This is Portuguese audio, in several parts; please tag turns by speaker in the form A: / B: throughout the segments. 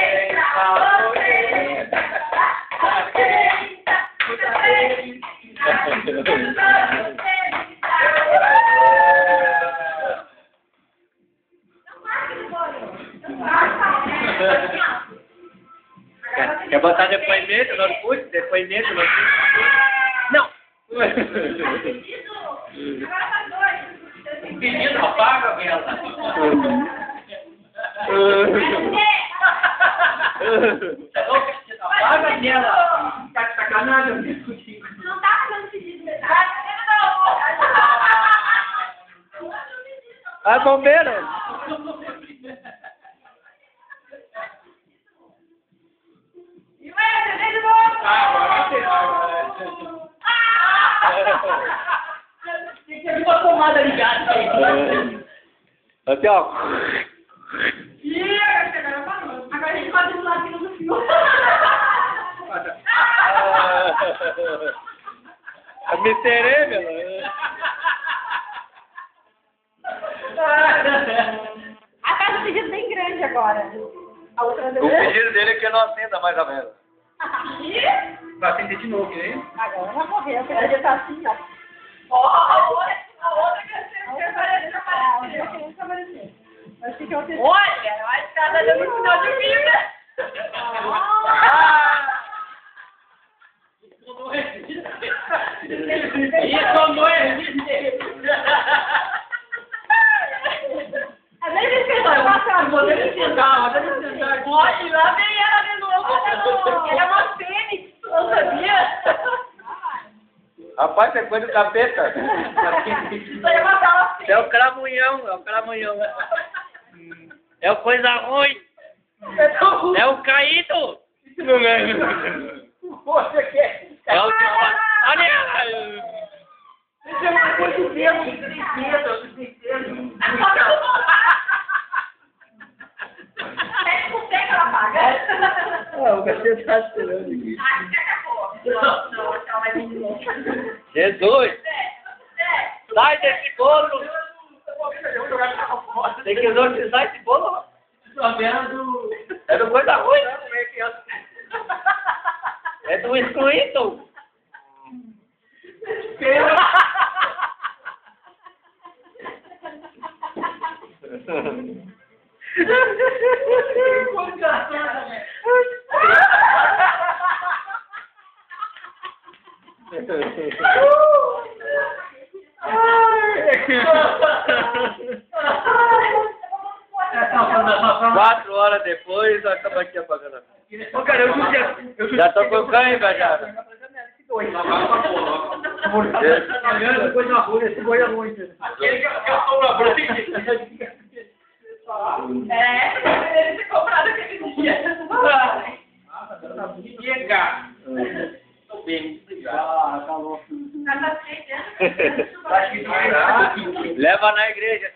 A: Quer botar depoimento no Orkut? Depoimento no Orkut? Não! O pedido apaga, Bela. Apaga, Bela. Tá de sacanagem?
B: Não tá fazendo pedido, né?
A: Ah, bombeiro!
B: E vai acender de novo!
C: Tem que ter uma tomada ligada aí.
A: Aqui, ó.
B: Ih, agora a gente pode ir lá aqui no fio.
A: A miserê, meu.
B: A casa do pedido bem grande agora. A outra
A: O pedido dele é que eu não acenda mais a vela.
C: Vai acender de novo, hein?
B: Agora vai morrer, porque ele tá assim, ó. A outra quer aparecer. Mas fica o tecido.
C: Olha, a escada deu no final de vida. Isso não é
B: Às vezes eles pensam, passar, vou ter que sentar,
C: Olha, lá vem ela de novo.
B: Ele é uma fênix, tu não sabia?
A: Rapaz, é coisa do capeta.
B: Isso aí é uma bela fênix.
A: É o cramunhão, é o cramunhão. É o coisa ruim. É o caído. Não é.
C: Você quer?
A: É o que olha ela.
C: Isso é uma coisa de dedo.
B: Ela paga.
A: Ah, o cacete tá esperando aqui.
B: Acho que acabou. Não, ela vai vir de novo.
A: Jesus! Sai desse bolo! Tem que exorcizar esse bolo.
C: Só vendo.
A: É do coisa ruim, né? É do excluído. Quatro horas depois, acaba aqui apagando a luz.
C: Ô, cara, eu
A: Já tô com cãibra já.
C: Coisa ruim, esse boi é ruim. Aquele que eu sou na branca.
B: Ele ter comprado aquele dia.
C: Chega. Tô bem, obrigado. Tá louco. Acho que vai.
A: Leva na igreja.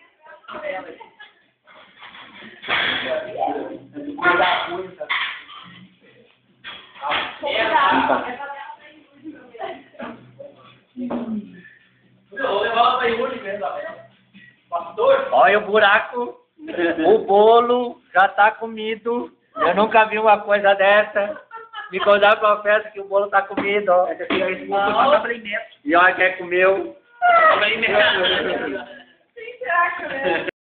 A: Olha o buraco, o bolo já tá comido. Eu nunca vi uma coisa dessa. Me contaram pra uma festa que o bolo tá comido, ó. E olha quem comeu.
B: Sim, será que